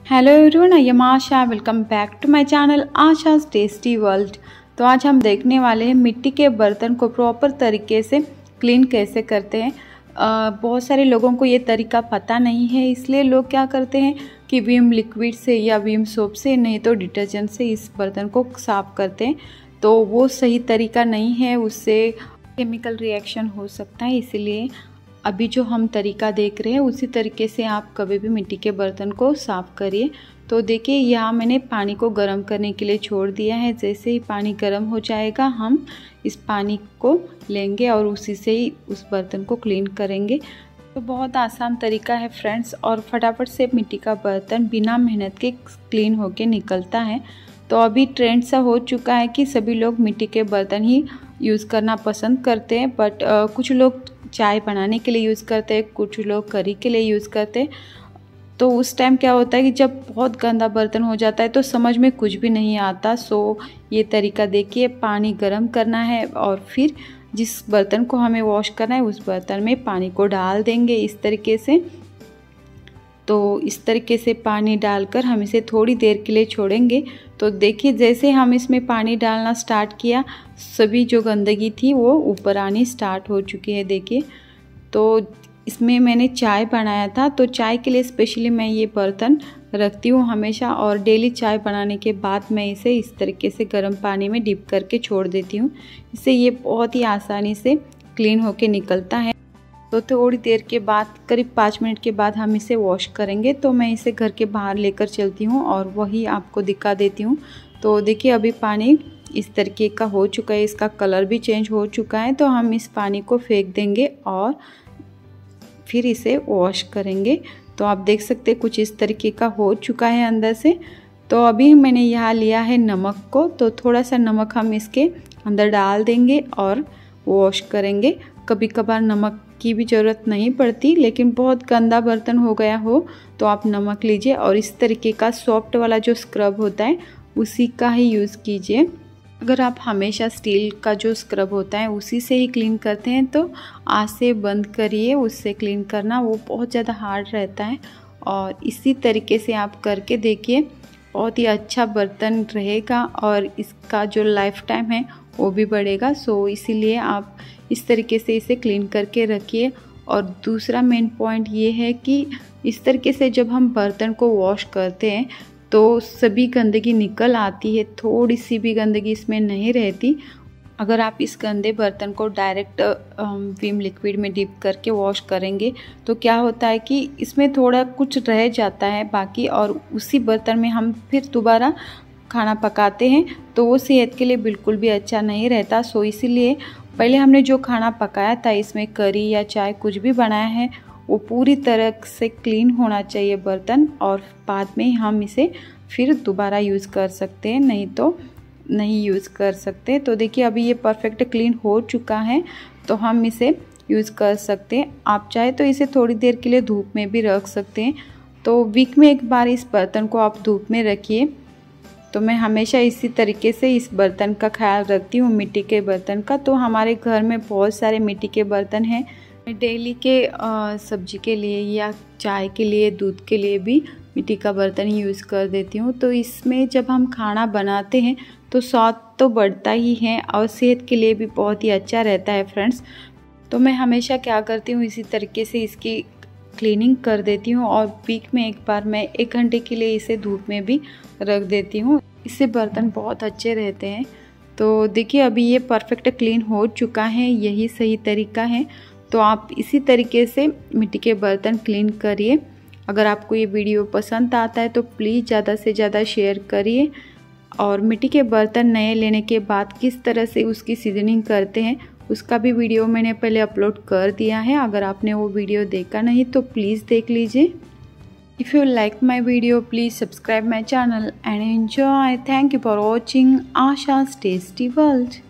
Hello everyone, I am Asha. Welcome back to my channel आशा's tasty world. तो आज हम देखने वाले हैं मिट्टी के बर्तन को प्रॉपर तरीके से क्लीन कैसे करते हैं। बहुत सारे लोगों को ये तरीका पता नहीं है, इसलिए लोग क्या करते हैं कि विम लिक्विड से या विम सोप से, नहीं तो डिटर्जेंट से इस बर्तन को साफ़ करते हैं। तो वो सही तरीका नहीं है, उससे केमिकल रिएक्शन हो सकता है। इसीलिए अभी जो हम तरीका देख रहे हैं उसी तरीके से आप कभी भी मिट्टी के बर्तन को साफ़ करिए। तो देखिए, यहाँ मैंने पानी को गर्म करने के लिए छोड़ दिया है। जैसे ही पानी गर्म हो जाएगा, हम इस पानी को लेंगे और उसी से ही उस बर्तन को क्लीन करेंगे। तो बहुत आसान तरीका है फ्रेंड्स, और फटाफट से मिट्टी का बर्तन बिना मेहनत के क्लीन होके निकलता है। तो अभी ट्रेंड सा हो चुका है कि सभी लोग मिट्टी के बर्तन ही यूज़ करना पसंद करते हैं, बट कुछ लोग चाय बनाने के लिए यूज़ करते हैं, कुछ लोग करी के लिए यूज़ करते हैं। तो उस टाइम क्या होता है कि जब बहुत गंदा बर्तन हो जाता है तो समझ में कुछ भी नहीं आता। सो ये तरीका देखिए, पानी गर्म करना है और फिर जिस बर्तन को हमें वॉश करना है उस बर्तन में पानी को डाल देंगे इस तरीके से। तो इस तरीके से पानी डालकर हम इसे थोड़ी देर के लिए छोड़ेंगे। तो देखिए, जैसे हम इसमें पानी डालना स्टार्ट किया, सभी जो गंदगी थी वो ऊपर आनी स्टार्ट हो चुकी है। देखिए, तो इसमें मैंने चाय बनाया था, तो चाय के लिए स्पेशली मैं ये बर्तन रखती हूँ हमेशा, और डेली चाय बनाने के बाद मैं इसे इस तरीके से गर्म पानी में डिप करके छोड़ देती हूँ। इससे ये बहुत ही आसानी से क्लीन होके निकलता है। तो थोड़ी देर के बाद, करीब 5 मिनट के बाद हम इसे वॉश करेंगे। तो मैं इसे घर के बाहर लेकर चलती हूँ और वही आपको दिखा देती हूँ। तो देखिए, अभी पानी इस तरीके का हो चुका है, इसका कलर भी चेंज हो चुका है। तो हम इस पानी को फेंक देंगे और फिर इसे वॉश करेंगे। तो आप देख सकते हैं कुछ इस तरीके का हो चुका है अंदर से। तो अभी मैंने यहाँ लिया है नमक को, तो थोड़ा सा नमक हम इसके अंदर डाल देंगे और वॉश करेंगे। कभी कभार नमक की भी ज़रूरत नहीं पड़ती, लेकिन बहुत गंदा बर्तन हो गया हो तो आप नमक लीजिए और इस तरीके का सॉफ्ट वाला जो स्क्रब होता है उसी का ही यूज़ कीजिए। अगर आप हमेशा स्टील का जो स्क्रब होता है उसी से ही क्लीन करते हैं तो आज से बंद करिए उससे क्लीन करना, वो बहुत ज़्यादा हार्ड रहता है। और इसी तरीके से आप करके देखिए, बहुत ही अच्छा बर्तन रहेगा और इसका जो लाइफ टाइम है वो भी बढ़ेगा। सो इसीलिए आप इस तरीके से इसे क्लीन करके रखिए। और दूसरा मेन पॉइंट ये है कि इस तरीके से जब हम बर्तन को वॉश करते हैं तो सभी गंदगी निकल आती है, थोड़ी सी भी गंदगी इसमें नहीं रहती। अगर आप इस गंदे बर्तन को डायरेक्ट विम लिक्विड में डिप करके वॉश करेंगे तो क्या होता है कि इसमें थोड़ा कुछ रह जाता है बाकी, और उसी बर्तन में हम फिर दोबारा खाना पकाते हैं तो वो सेहत के लिए बिल्कुल भी अच्छा नहीं रहता। सो इसीलिए पहले हमने जो खाना पकाया था, इसमें करी या चाय कुछ भी बनाया है, वो पूरी तरह से क्लीन होना चाहिए बर्तन, और बाद में हम इसे फिर दोबारा यूज़ कर सकते हैं, नहीं तो नहीं यूज़ कर सकते। तो देखिए, अभी ये परफेक्ट क्लीन हो चुका है तो हम इसे यूज़ कर सकते हैं। आप चाहे तो इसे थोड़ी देर के लिए धूप में भी रख सकते हैं। तो वीक में एक बार इस बर्तन को आप धूप में रखिए। तो मैं हमेशा इसी तरीके से इस बर्तन का ख्याल रखती हूँ, मिट्टी के बर्तन का। तो हमारे घर में बहुत सारे मिट्टी के बर्तन हैं। डेली के सब्जी के लिए या चाय के लिए, दूध के लिए भी मिट्टी का बर्तन ही यूज़ कर देती हूँ। तो इसमें जब हम खाना बनाते हैं तो स्वाद तो बढ़ता ही है और सेहत के लिए भी बहुत ही अच्छा रहता है फ्रेंड्स। तो मैं हमेशा क्या करती हूँ, इसी तरीके से इसकी क्लीनिंग कर देती हूँ और वीक में एक बार मैं 1 घंटे के लिए इसे धूप में भी रख देती हूँ। इससे बर्तन बहुत अच्छे रहते हैं। तो देखिए, अभी ये परफेक्ट क्लीन हो चुका है, यही सही तरीका है। तो आप इसी तरीके से मिट्टी के बर्तन क्लीन करिए। अगर आपको ये वीडियो पसंद आता है तो प्लीज़ ज़्यादा से ज़्यादा शेयर करिए। और मिट्टी के बर्तन नए लेने के बाद किस तरह से उसकी सीजनिंग करते हैं उसका भी वीडियो मैंने पहले अपलोड कर दिया है। अगर आपने वो वीडियो देखा नहीं तो प्लीज़ देख लीजिए। If you like my video, please subscribe my channel and enjoy. Thank you for watching Asha's Tasty World.